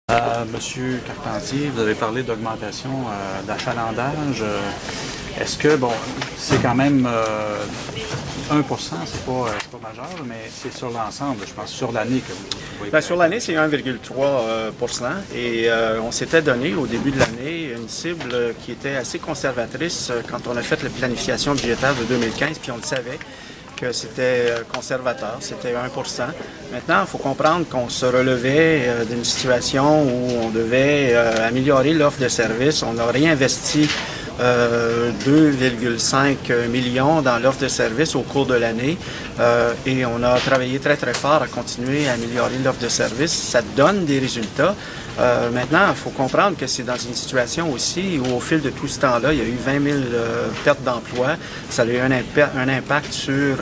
Monsieur Carpentier, vous avez parlé d'augmentation d'achalandage. Est-ce que, bon, c'est quand même 1 c'est pas majeur, mais c'est sur l'ensemble, je pense, sur l'année que vous voyez. Bien, sur l'année, c'est 1,3 et on s'était donné au début de l'année une cible qui était assez conservatrice quand on a fait la planification budgétaire de 2015, puis on le savait que c'était conservateur, c'était 1 Maintenant, il faut comprendre qu'on se relevait d'une situation où on devait améliorer l'offre de services. On a réinvesti 2,5 millions dans l'offre de services au cours de l'année et on a travaillé très fort à continuer à améliorer l'offre de services. Ça donne des résultats. Maintenant, il faut comprendre que c'est dans une situation aussi où au fil de tout ce temps-là, il y a eu 20 000 pertes d'emplois. Ça a eu un impact sur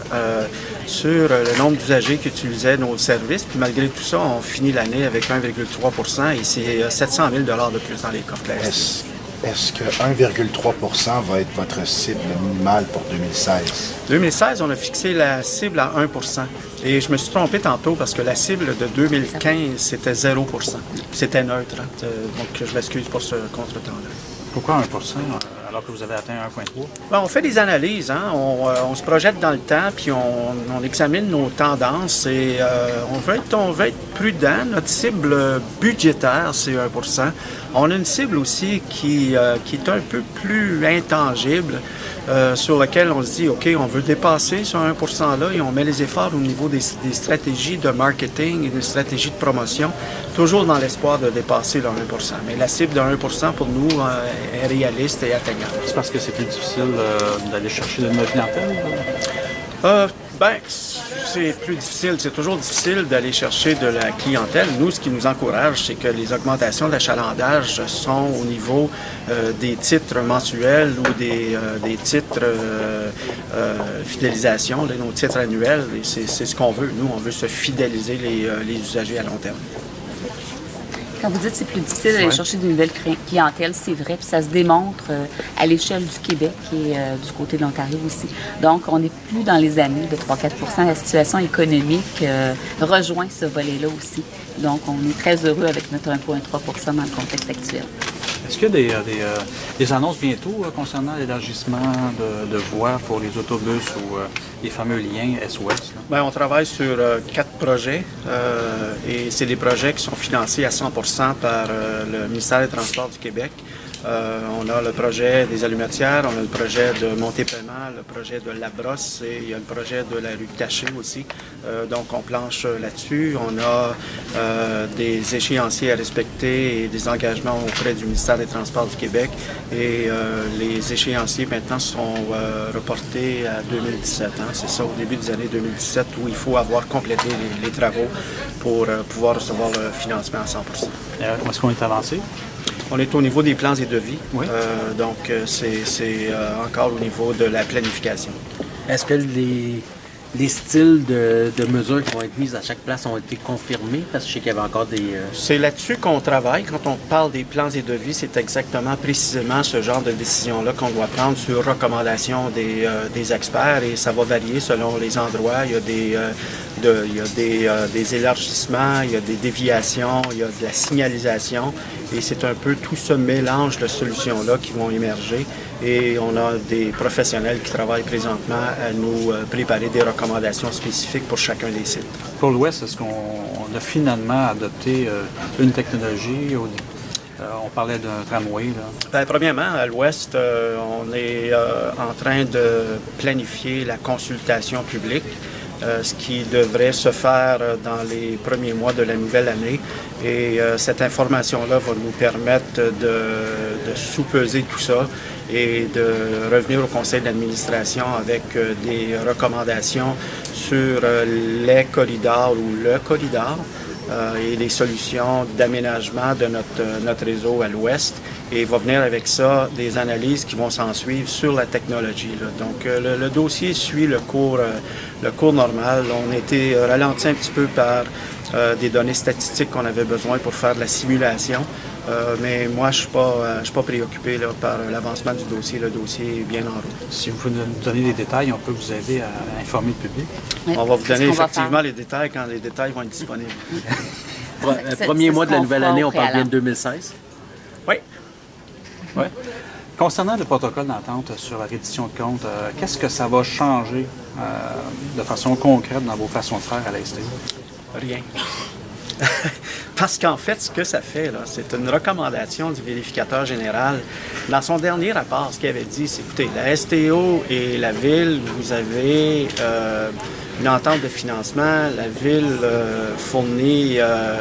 le nombre d'usagers qui utilisaient nos services. Puis malgré tout ça, on finit l'année avec 1,3 et c'est 700 000 de plus dans les coffres. Est-ce que 1,3 va être votre cible minimale pour 2016? 2016, on a fixé la cible à 1 et je me suis trompé tantôt parce que la cible de 2015, c'était 0 C'était neutre. Donc, je m'excuse pour ce contretemps-là. Pourquoi 1 alors que vous avez atteint 1,3? Bien, on fait des analyses. Hein? On se projette dans le temps, puis on examine nos tendances et on veut être prudent. Notre cible budgétaire, c'est 1 On a une cible aussi qui est un peu plus intangible, sur laquelle on se dit, OK, on veut dépasser ce 1 %-là et on met les efforts au niveau des stratégies de marketing et des stratégies de promotion, toujours dans l'espoir de dépasser le 1 Mais la cible de 1 pour nous est réaliste et atteignable. C'est parce que c'est plus difficile d'aller chercher de nouvelles clientèles? Bien, c'est plus difficile. C'est toujours difficile d'aller chercher de la clientèle. Nous, ce qui nous encourage, c'est que les augmentations d'achalandage sont au niveau des titres mensuels ou des titres fidélisation, nos titres annuels. Et c'est ce qu'on veut. Nous, on veut se fidéliser les usagers à long terme. Quand vous dites que c'est plus difficile d'aller chercher de nouvelles clientèles, c'est vrai, puis ça se démontre à l'échelle du Québec et du côté de l'Ontario aussi. Donc, on n'est plus dans les années de 3-4 La situation économique rejoint ce volet-là aussi. Donc, on est très heureux avec notre 1,3 dans le contexte actuel. Est-ce qu'il y a des annonces bientôt concernant l'élargissement de voies pour les autobus ou les fameux liens Est-Ouest? Bien, on travaille sur 4 projets et c'est des projets qui sont financés à 100 par le ministère des Transports du Québec. On a le projet des Allumetières, on a le projet de Montée-Paiement, le projet de La Brosse et il y a le projet de la rue Taché aussi. Donc, on planche là-dessus. On a des échéanciers à respecter et des engagements auprès du ministère des Transports du Québec. Et les échéanciers maintenant sont reportés à 2017. Hein? C'est ça, au début des années 2017, où il faut avoir complété les travaux pour pouvoir recevoir le financement à 100 Est-ce qu'on est avancé? On est au niveau des plans et devis, oui. Donc c'est encore au niveau de la planification. Est-ce que les styles de mesures qui vont être mises à chaque place ont été confirmés? Parce que je sais qu'il y avait encore des... C'est là-dessus qu'on travaille. Quand on parle des plans et devis, c'est exactement précisément ce genre de décision-là qu'on doit prendre sur recommandation des experts et ça va varier selon les endroits. Il y a des élargissements, il y a des déviations, il y a de la signalisation et c'est un peu tout ce mélange de solutions-là qui vont émerger et on a des professionnels qui travaillent présentement à nous préparer des recommandations spécifiques pour chacun des sites. Pour l'Ouest, est-ce qu'on a finalement adopté une technologie? On parlait d'un tramway. Bien, premièrement, à l'Ouest, on est en train de planifier la consultation publique. Ce qui devrait se faire dans les premiers mois de la nouvelle année. Et cette information-là va nous permettre de sous-peser tout ça et de revenir au conseil d'administration avec des recommandations sur les corridors ou le corridor et les solutions d'aménagement de notre réseau à l'Ouest. Et il va venir avec ça des analyses qui vont s'en suivre sur la technologie. Là. Donc, le dossier suit le cours normal. On a été ralenti un petit peu par des données statistiques qu'on avait besoin pour faire de la simulation. Mais moi, je ne suis pas préoccupé là, par l'avancement du dossier. Le dossier est bien en route. Si vous pouvez nous donner des détails, on peut vous aider à informer le public. Oui, on va vous donner effectivement les détails quand les détails vont être disponibles. premier mois de la nouvelle année, on parle bien préalable. de 2016. Oui. Ouais. Concernant le protocole d'entente sur la reddition de comptes, qu'est-ce que ça va changer de façon concrète dans vos façons de faire à la STO? Rien. Parce qu'en fait, ce que ça fait, là, c'est une recommandation du vérificateur général. Dans son dernier rapport, ce qu'il avait dit, c'est, écoutez, la STO et la Ville, vous avez une entente de financement. La Ville fournit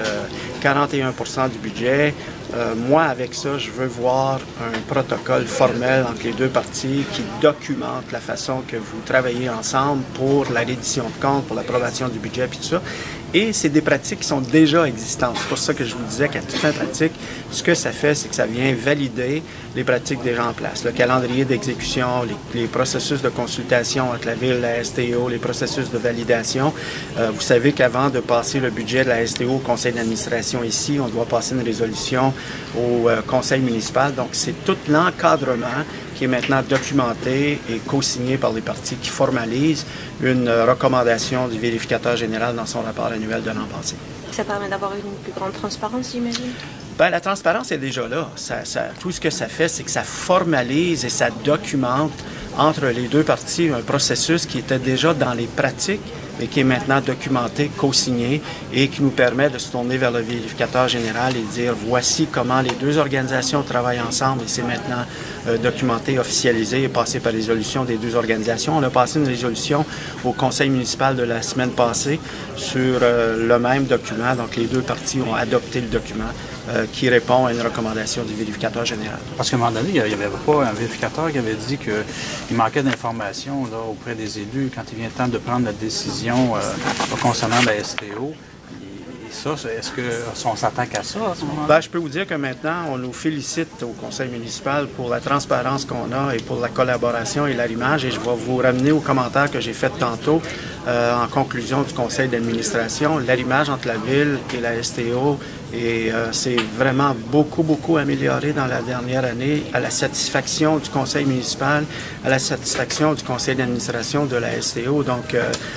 41% du budget. Moi, avec ça, je veux voir un protocole formel entre les deux parties qui documente la façon que vous travaillez ensemble pour la reddition de comptes, pour l'approbation du budget, puis tout ça. Et c'est des pratiques qui sont déjà existantes. C'est pour ça que je vous disais qu'à toute fin pratique, ce que ça fait, c'est que ça vient valider les pratiques déjà en place. Le calendrier d'exécution, les processus de consultation entre la Ville, la STO, les processus de validation. Vous savez qu'avant de passer le budget de la STO au conseil d'administration ici, on doit passer une résolution au conseil municipal. Donc, c'est tout l'encadrement qui est maintenant documenté et co-signé par les parties qui formalisent une recommandation du vérificateur général dans son rapport annuel de l'an passé. Ça permet d'avoir une plus grande transparence, j'imagine? Bien, la transparence est déjà là. Tout ce que ça fait, c'est que ça formalise et ça documente entre les deux parties un processus qui était déjà dans les pratiques, mais qui est maintenant documenté, co-signé et qui nous permet de se tourner vers le vérificateur général et de dire voici comment les deux organisations travaillent ensemble et c'est maintenant documenté, officialisé et passé par résolution des deux organisations. On a passé une résolution au conseil municipal de la semaine passée sur le même document. Donc, les deux parties ont adopté le document qui répond à une recommandation du vérificateur général. Parce qu'à un moment donné, il n'y avait pas un vérificateur qui avait dit qu'il manquait d'informations auprès des élus quand il vient le temps de prendre la décision concernant la STO. Ça, est-ce qu'on s'attaque à ça à ce moment-là? Bien, je peux vous dire que maintenant, on nous félicite au conseil municipal pour la transparence qu'on a et pour la collaboration et l'arrimage. Et je vais vous ramener aux commentaires que j'ai fait tantôt en conclusion du conseil d'administration. L'arrimage entre la Ville et la STO c'est vraiment beaucoup amélioré dans la dernière année à la satisfaction du conseil municipal, à la satisfaction du conseil d'administration de la STO. Donc,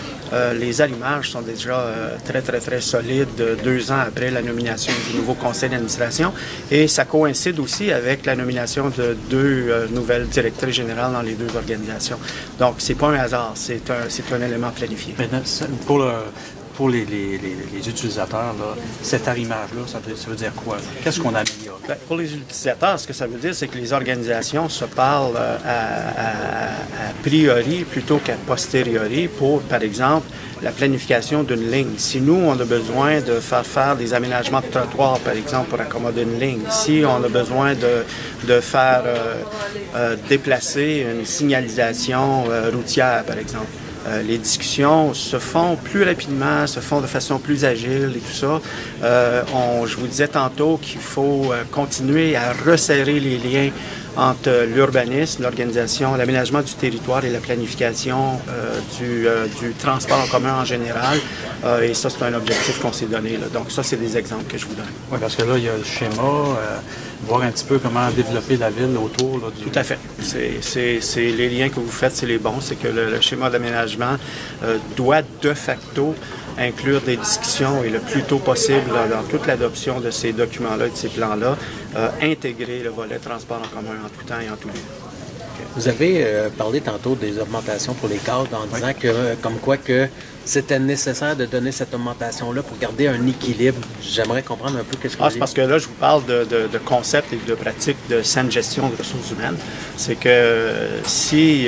les arrimages sont déjà très solides 2 ans après la nomination du nouveau conseil d'administration et ça coïncide aussi avec la nomination de 2 nouvelles directrices générales dans les 2 organisations. Donc, c'est pas un hasard, c'est un élément planifié. Maintenant, pour les utilisateurs, là, cet arrimage-là, ça veut dire quoi? Qu'est-ce qu'on améliore? Bien, pour les utilisateurs, ce que ça veut dire, c'est que les organisations se parlent à priori plutôt qu'à posteriori pour, par exemple, la planification d'une ligne. Si nous, on a besoin de faire des aménagements de trottoirs, par exemple, pour accommoder une ligne, si on a besoin de faire déplacer une signalisation routière, par exemple, les discussions se font plus rapidement, se font de façon plus agile et tout ça. Je vous disais tantôt qu'il faut continuer à resserrer les liens entre l'urbanisme, l'organisation, l'aménagement du territoire et la planification du transport en commun en général. Et ça, c'est un objectif qu'on s'est donné, là. Donc ça, c'est des exemples que je vous donne. Oui, parce que là, il y a le schéma, voir un petit peu comment développer la ville autour. Là, Tout à fait. C'est les liens que vous faites, c'est les bons. C'est que le schéma d'aménagement doit de facto inclure des discussions et le plus tôt possible dans toute l'adoption de ces documents-là et de ces plans-là, intégrer le volet transport en commun en tout temps et en tout lieu. Vous avez parlé tantôt des augmentations pour les cadres en disant que, comme quoi que c'était nécessaire de donner cette augmentation-là pour garder un équilibre. J'aimerais comprendre un peu qu'est-ce que vous c'est parce que là, je vous parle de concepts et de pratiques de saine gestion de ressources humaines. C'est que si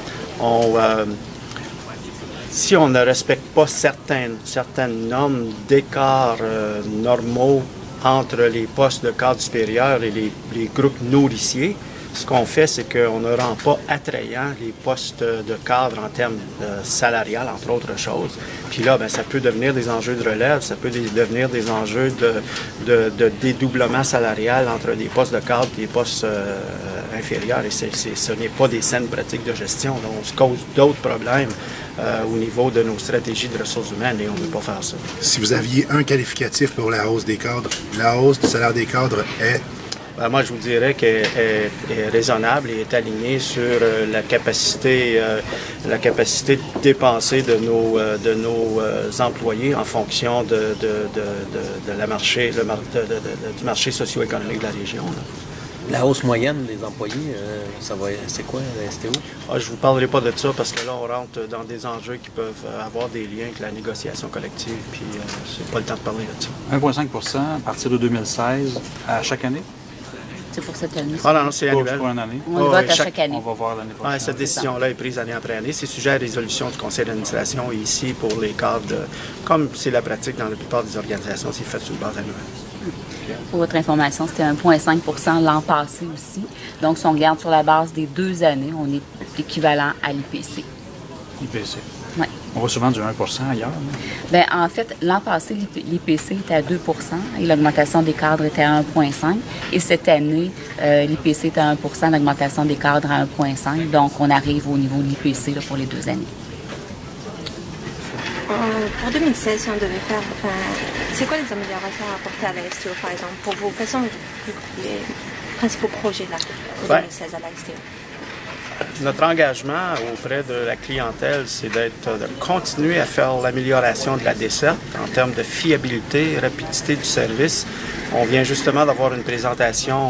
on ne respecte pas certaines normes d'écart normaux entre les postes de cadre supérieur et les groupes nourriciers, ce qu'on fait, c'est qu'on ne rend pas attrayant les postes de cadre en termes salarial, entre autres choses. Puis là, bien, ça peut devenir des enjeux de relève, ça peut devenir des enjeux de dédoublement salarial entre des postes de cadre et des postes inférieurs. Et ce n'est pas des saines pratiques de gestion. Donc, on se cause d'autres problèmes au niveau de nos stratégies de ressources humaines et on ne peut pas faire ça. Si vous aviez un qualificatif pour la hausse des cadres, la hausse du salaire des cadres est? Ben, moi, je vous dirais qu'elle est raisonnable et est alignée sur la capacité de dépenser de nos employés en fonction du marché socio-économique de la région. Là. La hausse moyenne des employés, c'est quoi la STO? Je ne vous parlerai pas de ça parce que là, on rentre dans des enjeux qui peuvent avoir des liens avec la négociation collective, puis c'est pas le temps de parler de ça. 1,5 % à partir de 2016 à chaque année? C'est pour cette année. Ah non, c'est annuel. Pour une année. On le vote à chaque année. On va voir l'année prochaine. Cette décision-là est prise année après année. C'est sujet à résolution du conseil d'administration et ici, pour les cadres, comme c'est la pratique dans la plupart des organisations, c'est fait sur base annuelle. Pour votre information, c'était 1,5 % l'an passé aussi. Donc, si on regarde sur la base des 2 années, on est équivalent à l'IPC. IPC. Oui. On voit souvent du 1 % ailleurs. Bien, en fait, l'an passé, l'IPC était à 2 % et l'augmentation des cadres était à 1,5 %. Et cette année, l'IPC est à 1 %, l'augmentation des cadres à 1,5 %. Donc, on arrive au niveau de l'IPC pour les 2 années. Pour 2016, si on devait faire, c'est quoi les améliorations à apporter à la STO, par exemple, pour vous? Quels sont les principaux projets là, pour 2016 à la STO? Notre engagement auprès de la clientèle, c'est de continuer à faire l'amélioration de la desserte en termes de fiabilité, rapidité du service. On vient justement d'avoir une présentation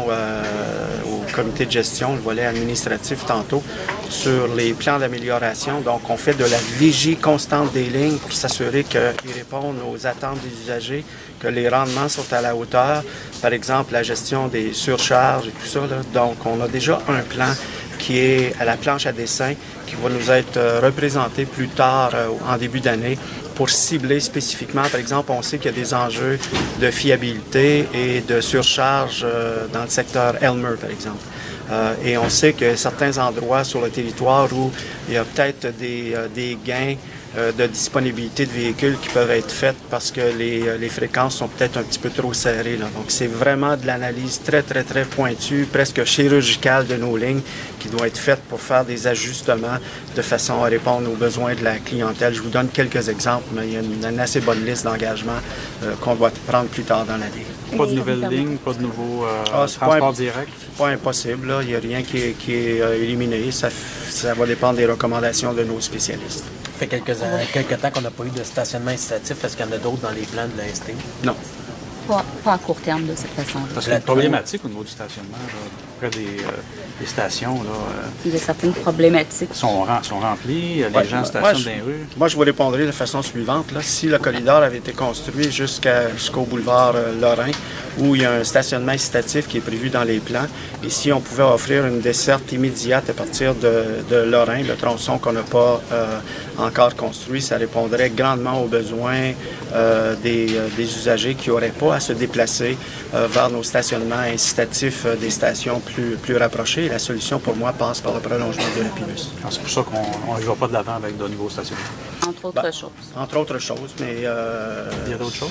au comité de gestion, le volet administratif tantôt, sur les plans d'amélioration. Donc, on fait de la vigie constante des lignes pour s'assurer qu'ils répondent aux attentes des usagers, que les rendements sont à la hauteur. Par exemple, la gestion des surcharges et tout ça. Là. Donc, on a déjà un plan qui est à la planche à dessin, qui va nous être représenté plus tard en début d'année pour cibler spécifiquement. Par exemple, on sait qu'il y a des enjeux de fiabilité et de surcharge dans le secteur Elmer, par exemple. Et on sait que certains endroits sur le territoire où il y a peut-être des gains de disponibilité de véhicules qui peuvent être faites parce que les fréquences sont peut-être un petit peu trop serrées. Là. Donc, c'est vraiment de l'analyse très, très, très pointue, presque chirurgicale de nos lignes qui doit être faite pour faire des ajustements de façon à répondre aux besoins de la clientèle. Je vous donne quelques exemples, mais il y a une assez bonne liste d'engagements qu'on doit prendre plus tard dans l'année. Pas de nouvelles lignes, pas de nouveaux transports directs? C'est pas impossible. Là. Il n'y a rien qui est éliminé. Ça va dépendre des recommandations de nos spécialistes. Ça fait quelques temps qu'on n'a pas eu de stationnement incitatif. Est-ce qu'il y en a d'autres dans les plans de la ST? Non. Pas à court terme de cette façon-là. Parce qu'il y a une problématique au niveau du stationnement, là, près des stations. Là, il y a certaines problématiques. sont remplies, les gens stationnent dans les rues. Moi, je vous répondrai de façon suivante. Là. Si le corridor avait été construit jusqu'au boulevard Lorrain, où il y a un stationnement incitatif qui est prévu dans les plans, et si on pouvait offrir une desserte immédiate à partir de Lorrain, le tronçon qu'on n'a pas encore construit, ça répondrait grandement aux besoins des usagers qui n'auraient pas à se déplacer vers nos stationnements incitatifs des stations plus rapprochées. Et la solution, pour moi, passe par le prolongement de l'Épinus. C'est pour ça qu'on ne va pas de l'avant avec de nouveaux stationnements. Entre autres choses. Entre autres choses, mais... Il y a d'autres choses?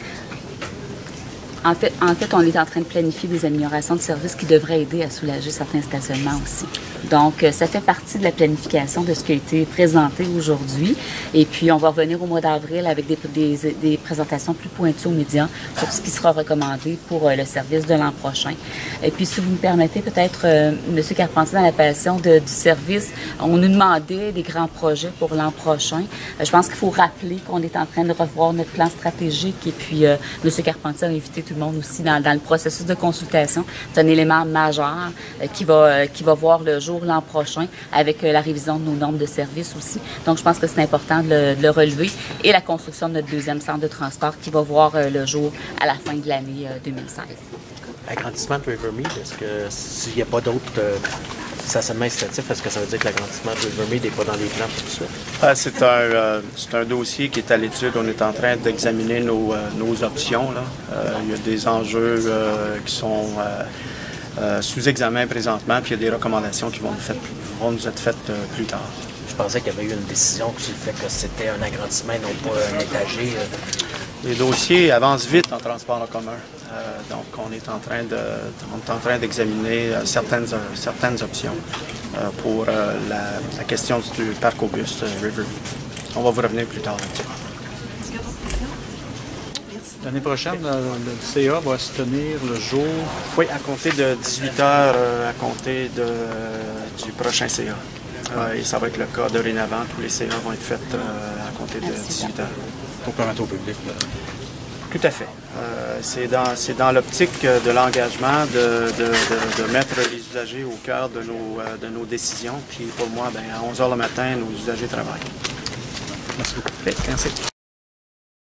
En fait, on est en train de planifier des améliorations de services qui devraient aider à soulager certains stationnements aussi. Donc, ça fait partie de la planification de ce qui a été présenté aujourd'hui. Et puis, on va revenir au mois d'avril avec des présentations plus pointues aux médias sur ce qui sera recommandé pour le service de l'an prochain. Et puis, si vous me permettez, peut-être, M. Carpentier, dans l'appellation du service, on nous demandait des grands projets pour l'an prochain. Je pense qu'il faut rappeler qu'on est en train de revoir notre plan stratégique. Et puis, M. Carpentier a invité tout le monde aussi dans le processus de consultation. C'est un élément majeur qui va voir le jour l'an prochain avec la révision de nos normes de service aussi. Donc, je pense que c'est important de le relever. Et la construction de notre deuxième centre de transport qui va voir le jour à la fin de l'année 2016. L'agrandissement de Rivermead, est-ce que s'il n'y a pas d'autres stationnements incitatifs, est-ce que ça veut dire que l'agrandissement de Rivermead n'est pas dans les plans pour tout de suite? C'est un dossier qui est à l'étude. On est en train d'examiner nos options. Là. Il y a des enjeux qui sont sous examen présentement, puis il y a des recommandations qui vont nous être faites plus tard. Je pensais qu'il y avait eu une décision sur le fait que c'était un agrandissement et non pas un étagé. Les dossiers avancent vite en transport en commun. Donc, on est en train d'examiner certaines options pour la question du parc Auguste Rivermead. On va vous revenir plus tard là-dessus. Est-ce qu'il y a d'autres questions? Merci. L'année prochaine, le CA va se tenir le jour... Oui, à compter de 18h, à compter du prochain CA. Et ça va être le cas dorénavant. Tous les CA vont être faits à compter de 18h. Pour permettre au public. Tout à fait. C'est dans l'optique de l'engagement de mettre les usagers au cœur de nos décisions. Puis pour moi, à 11h le matin, nos usagers travaillent. Merci beaucoup. Okay, merci.